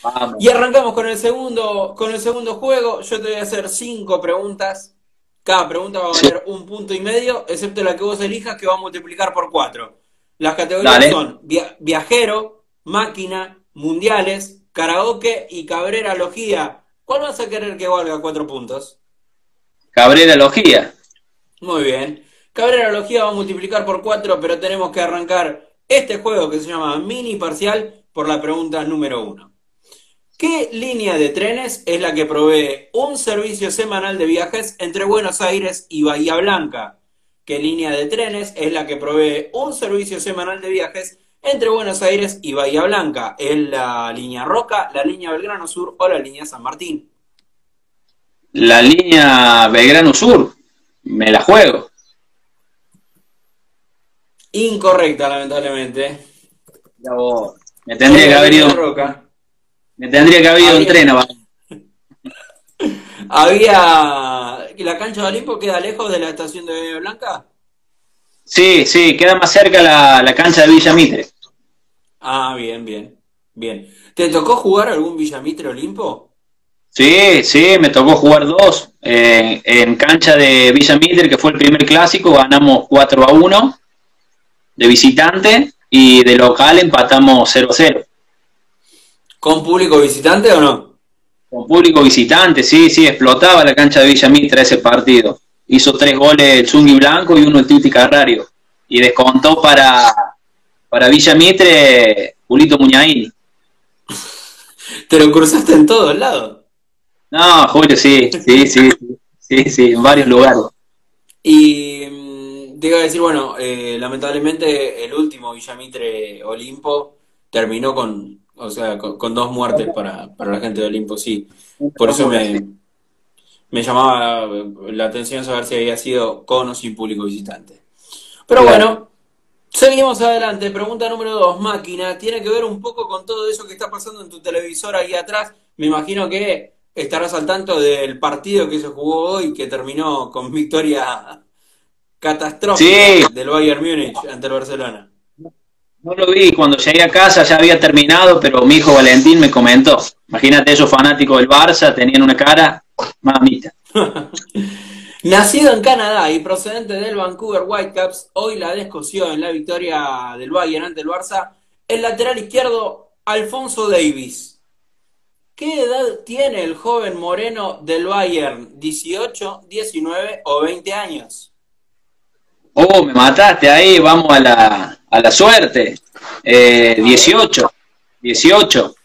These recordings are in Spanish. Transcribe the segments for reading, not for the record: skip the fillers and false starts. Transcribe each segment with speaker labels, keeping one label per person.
Speaker 1: Y
Speaker 2: Vamos.
Speaker 1: arrancamos con el segundo juego. Yo te voy a hacer 5 preguntas. Cada pregunta va a
Speaker 2: Sí,
Speaker 1: valer 1 punto y medio, excepto la que vos elijas, que va a multiplicar por 4. Las categorías
Speaker 2: dale.
Speaker 1: son viajero, máquina, mundiales, karaoke y cabrerología. ¿Cuál vas a querer que valga 4 puntos?
Speaker 2: Cabrera Logía.
Speaker 1: Muy bien. Cabrerología va a multiplicar por 4, pero tenemos que arrancar este juego que se llama mini parcial por la pregunta número 1. ¿Qué línea de trenes es la que provee un servicio semanal de viajes entre Buenos Aires y Bahía Blanca? ¿Qué línea de trenes es la que provee un servicio semanal de viajes entre Buenos Aires y Bahía Blanca? ¿Es la línea Roca, la línea Belgrano Sur o la línea San Martín?
Speaker 2: La línea Belgrano Sur. Me la juego.
Speaker 1: Incorrecta, lamentablemente.
Speaker 2: Ya vos. Me
Speaker 1: Es
Speaker 2: tendría que
Speaker 1: la
Speaker 2: haber ido,
Speaker 1: línea Roca.
Speaker 2: me tendría que haber ido en
Speaker 1: Había,
Speaker 2: tren.
Speaker 1: ¿La cancha de Olimpo queda lejos de la estación de Bahía Blanca?
Speaker 2: Sí, sí, queda más cerca la cancha de Villa Mitre.
Speaker 1: Ah, bien, bien, bien. ¿Te tocó jugar algún Villamitre Olimpo?
Speaker 2: Sí, sí, me tocó jugar dos. En cancha de Villa Mitre, que fue el primer clásico, ganamos 4-1 de visitante y de local empatamos 0-0.
Speaker 1: ¿Con público visitante o no?
Speaker 2: Con público visitante, sí, sí, explotaba la cancha de Villa Mitre ese partido. Hizo 3 goles el Zungi Blanco y uno el Titi Carrario. Y descontó para Villa Mitre Julito Muñaini.
Speaker 1: ¿Te lo cruzaste en todos lados?
Speaker 2: No, Julio, sí, sí, sí, sí, sí, sí, en varios lugares.
Speaker 1: Y te iba a decir, bueno, lamentablemente el último Villamitre Olimpo terminó o sea, con 2 muertes para la gente de Olimpo, sí. Por eso
Speaker 2: Locura, sí.
Speaker 1: me llamaba la atención saber si había sido con o sin público visitante. Pero
Speaker 2: Claro.
Speaker 1: bueno, seguimos adelante. Pregunta número 2, máquina. Tiene que ver un poco con todo eso que está pasando en tu televisor ahí atrás. Me imagino que estarás al tanto del partido que se jugó hoy, que terminó con victoria catastrófica
Speaker 2: Sí,
Speaker 1: del Bayern Múnich ante el Barcelona.
Speaker 2: no lo vi, cuando llegué a casa ya había terminado, pero mi hijo Valentín me comentó. Imagínate, esos fanáticos del Barça tenían una cara, mamita.
Speaker 1: Nacido en Canadá y procedente del Vancouver Whitecaps, hoy la descosió en la victoria del Bayern ante el Barça, el lateral izquierdo Alfonso Davies. ¿Qué edad tiene el joven moreno del Bayern? ¿18, 19 o 20 años?
Speaker 2: Oh, me mataste ahí, vamos a la suerte.
Speaker 1: A ver.
Speaker 2: 18, 18.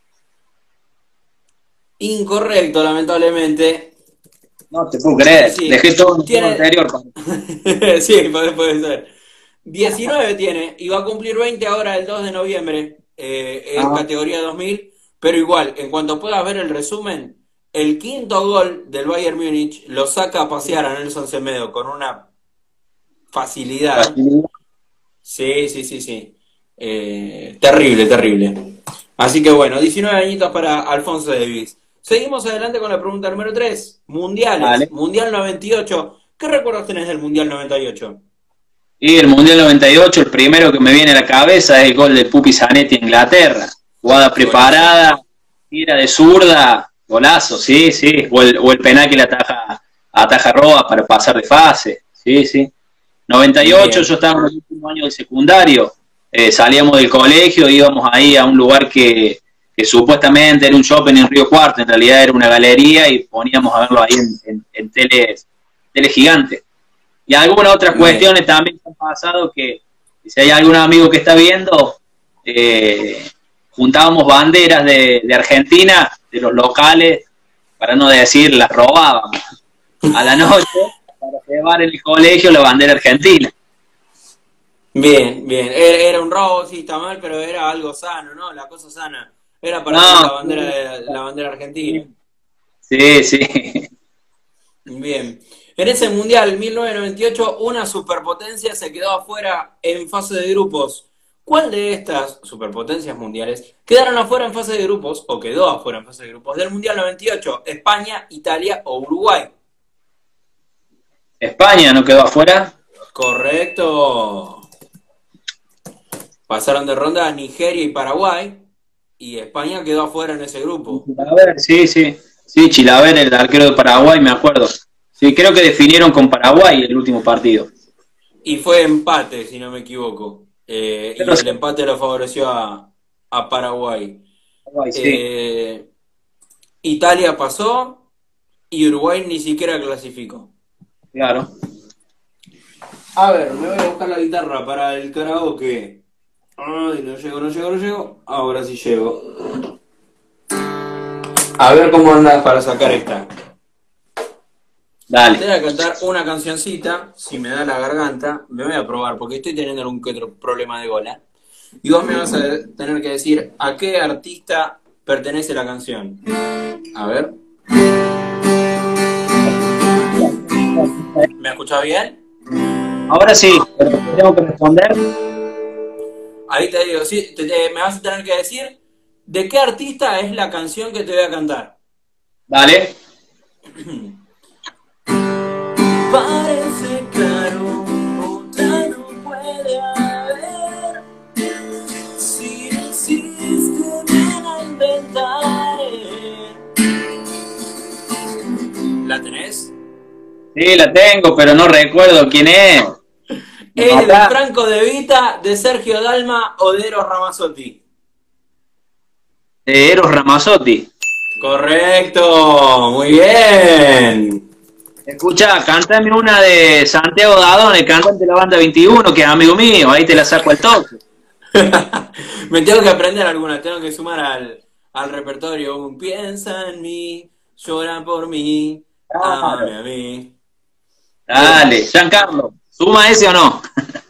Speaker 1: Incorrecto, lamentablemente.
Speaker 2: No te puedo
Speaker 1: Sí,
Speaker 2: creer,
Speaker 1: sí.
Speaker 2: dejé todo en el juego
Speaker 1: Tiene.
Speaker 2: anterior.
Speaker 1: Sí, puede ser. 19 tiene y va a cumplir 20 ahora el 2 de noviembre en
Speaker 2: Ah,
Speaker 1: categoría 2000, pero igual, en cuanto puedas ver el resumen, el quinto gol del Bayern Múnich lo saca a pasear a Nelson Semedo con una facilidad.
Speaker 2: facilidad.
Speaker 1: Sí, sí, sí, sí. Terrible, terrible. Así que bueno, 19 añitos para Alfonso Davies. Seguimos adelante con la pregunta número 3. Mundiales.
Speaker 2: Vale.
Speaker 1: Mundial 98. ¿Qué recuerdos tenés del Mundial 98?
Speaker 2: Y el Mundial 98, el primero que me viene a la cabeza es el gol de Pupi Zanetti en Inglaterra. Jugada
Speaker 1: Golazo.
Speaker 2: preparada, tira de zurda, golazo, sí, sí. O el penal que le ataja Roa para pasar de fase, sí, sí. 98, yo
Speaker 1: Bien.
Speaker 2: estaba en el último año del secundario, salíamos del colegio, íbamos ahí a un lugar que supuestamente era un shopping en Río Cuarto, en realidad era una galería y poníamos a verlo ahí en tele gigante. Y algunas otras
Speaker 1: Bien.
Speaker 2: cuestiones también han pasado que si hay algún amigo que está viendo, eh, juntábamos banderas de Argentina, de los locales, para no decir las robábamos a la noche para llevar en el colegio la bandera argentina.
Speaker 1: Bien, bien. Era un robo, sí, está mal, pero era algo sano, ¿no? La cosa sana. Era para tener
Speaker 2: No,
Speaker 1: la bandera argentina.
Speaker 2: sí, sí.
Speaker 1: Bien. En ese Mundial 1998, una superpotencia se quedó afuera en fase de grupos. ¿Cuál de estas superpotencias mundiales quedaron afuera en fase de grupos o quedó afuera en fase de grupos del Mundial 98? ¿España, Italia o Uruguay?
Speaker 2: España no quedó afuera.
Speaker 1: Correcto. Pasaron de ronda Nigeria y Paraguay. y España quedó afuera en ese grupo.
Speaker 2: Chilaver, sí, sí. Sí, Chilaver, el arquero de Paraguay, me acuerdo. Sí, creo que definieron con Paraguay el último partido.
Speaker 1: Y fue empate, si no me equivoco. Y
Speaker 2: Pero
Speaker 1: el
Speaker 2: sí,
Speaker 1: empate lo favoreció a Paraguay.
Speaker 2: Paraguay, sí,
Speaker 1: Eh, Italia pasó y Uruguay ni siquiera clasificó.
Speaker 2: claro.
Speaker 1: A ver, me voy a buscar la guitarra para el karaoke. Ay, no llego, no llego, no llego. Ahora sí llego. A ver cómo andas para sacar esta. Te
Speaker 2: Dale.
Speaker 1: voy a cantar una cancioncita, si me da la garganta, me voy a probar porque estoy teniendo algún que otro problema de gola. Y vos me vas a tener que decir a qué artista pertenece la canción. A ver, ¿me escuchás bien?
Speaker 2: Ahora sí, pero tengo que responder.
Speaker 1: Ahí te digo, sí, me vas a tener que decir de qué artista es la canción que te voy a cantar.
Speaker 2: Dale.
Speaker 1: Parece claro, otra no puede haber. Si no existe, ven a inventar. ¿La tenés?
Speaker 2: Sí, la tengo, pero no recuerdo quién es. Me
Speaker 1: ¿Es de
Speaker 2: matá.
Speaker 1: Franco De Vita, de Sergio Dalma o de Eros Ramazzotti?
Speaker 2: Eros Ramazzotti.
Speaker 1: Correcto, muy bien.
Speaker 2: Escucha, cántame una de Santiago Dadone, cantante de la banda 21, que es amigo mío, ahí te la saco al toque.
Speaker 1: Me tengo que aprender alguna, tengo que sumar al repertorio. Un piensa en mí, llora por mí, amame
Speaker 2: Claro.
Speaker 1: a mí. Bien.
Speaker 2: Dale, Giancarlo, ¿suma ese o no?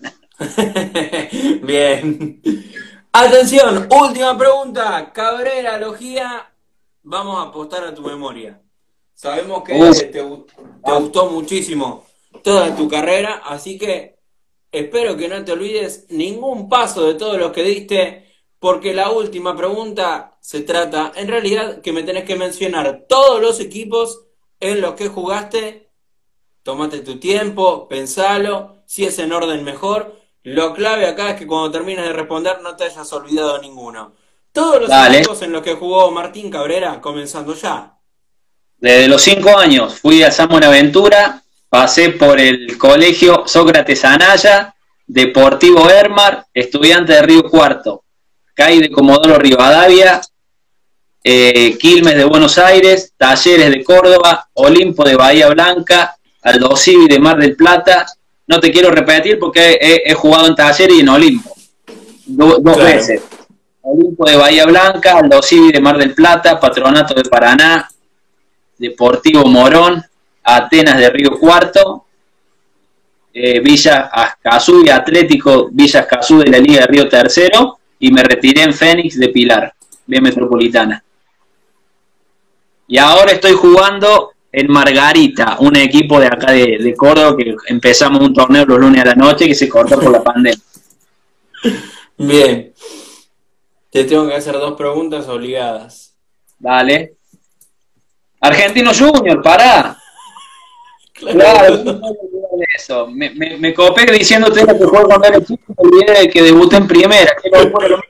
Speaker 1: Bien. Atención, última pregunta. Cabrera, Logía, vamos a apostar a tu memoria. Sabemos que
Speaker 2: Uf,
Speaker 1: te gustó muchísimo toda tu carrera, así que espero que no te olvides ningún paso de todos los que diste, porque la última pregunta se trata, en realidad, que me tenés que mencionar todos los equipos en los que jugaste. Tómate tu tiempo, pensalo, si es en orden mejor. Lo clave acá es que cuando termines de responder no te hayas olvidado ninguno. Todos los
Speaker 2: dale.
Speaker 1: equipos en los que jugó Martín Cabrera, comenzando ya.
Speaker 2: Desde los 5 años fui a San Buenaventura, pasé por el colegio Sócrates Anaya, Deportivo Ermar, Estudiante de Río Cuarto, CAI de Comodoro Rivadavia, Quilmes de Buenos Aires, Talleres de Córdoba, Olimpo de Bahía Blanca, Aldosivi de Mar del Plata. No te quiero repetir porque he jugado en Talleres y en Olimpo, dos
Speaker 1: Claro.
Speaker 2: veces. Olimpo de Bahía Blanca, Aldosivi de Mar del Plata, Patronato de Paraná, Deportivo Morón, Atenas de Río Cuarto, Villa Ascazú y Atlético Villa Ascazú de la Liga de Río Tercero, y me retiré en Fénix de Pilar, bien Metropolitana. Y ahora estoy jugando en Margarita, un equipo de acá de Córdoba, que empezamos un torneo los lunes a la noche que se cortó por la pandemia.
Speaker 1: Bien. Te tengo que hacer dos preguntas obligadas.
Speaker 2: Dale. Argentino Junior, pará. Claro, no me
Speaker 1: Claro.
Speaker 2: puedo olvidar de eso. Me copé diciéndote lo que juego cuando era chico, me olvidé de que debuté en primera. Qué locura lo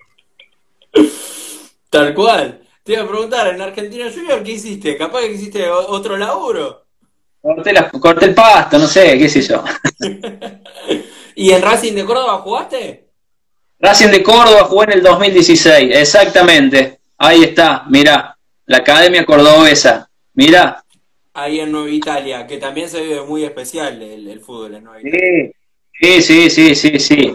Speaker 1: Tal cual. Te iba a preguntar, en Argentina Junior, ¿qué hiciste? Capaz que hiciste otro laburo.
Speaker 2: corté el pasto, no sé, qué sé yo.
Speaker 1: ¿Y en Racing de Córdoba jugaste?
Speaker 2: Racing de Córdoba jugó en el 2016, exactamente. Ahí está, mirá, la Academia Cordobesa. Mirá.
Speaker 1: Ahí en Nueva Italia, que también se vive muy especial el fútbol en Nueva Italia.
Speaker 2: Sí, sí, sí, sí, sí, sí.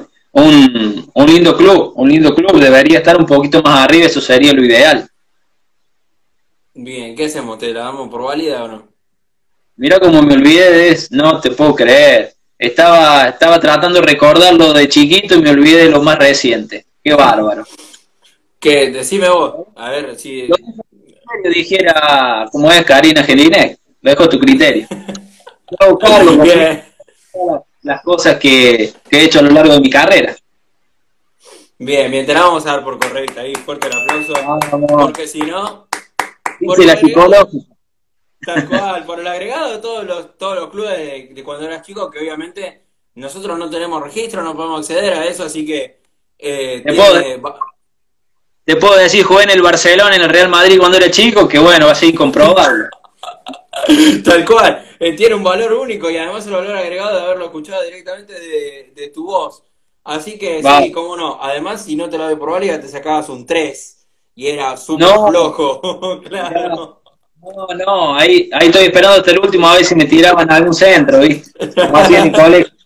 Speaker 2: Un lindo club, debería estar un poquito más arriba, eso sería lo ideal.
Speaker 1: Bien, ¿qué hacemos? ¿Te la damos por válida o no?
Speaker 2: Mira cómo me olvidé de eso, no te puedo creer. Estaba tratando de recordarlo de chiquito y me olvidé de lo más reciente. Qué bárbaro.
Speaker 1: ¿Qué? Decime vos. A ver
Speaker 2: Lo
Speaker 1: si.
Speaker 2: que dijera como es Karina Gelinek, lo dejo a tu criterio. Voy a buscarlo porque
Speaker 1: Bien,
Speaker 2: las cosas que he hecho a lo largo de mi carrera.
Speaker 1: bien, bien, te la vamos a dar por correcta. Ahí, fuerte el aplauso.
Speaker 2: Vamos,
Speaker 1: Porque si no, por
Speaker 2: dice
Speaker 1: el
Speaker 2: la
Speaker 1: agregado,
Speaker 2: psicológica.
Speaker 1: tal cual, por el agregado de todos los clubes de cuando eras chico, que obviamente nosotros no tenemos registro, no podemos acceder a eso, así que
Speaker 2: ¿Te puedo,
Speaker 1: tiene.
Speaker 2: te puedo decir, jugué en el Barcelona, en el Real Madrid cuando era chico, que bueno, va a ser incomprobable.
Speaker 1: Tal cual, tiene un valor único y además el valor agregado de haberlo escuchado directamente de tu voz. Así que
Speaker 2: Va.
Speaker 1: sí, cómo no. Además, si no te lo doy por válida, te sacabas un 3 y era súper
Speaker 2: No,
Speaker 1: flojo. Claro.
Speaker 2: no, ahí estoy esperando hasta el último a ver si me tiraban a algún centro, ¿viste? Como hacía en el colegio.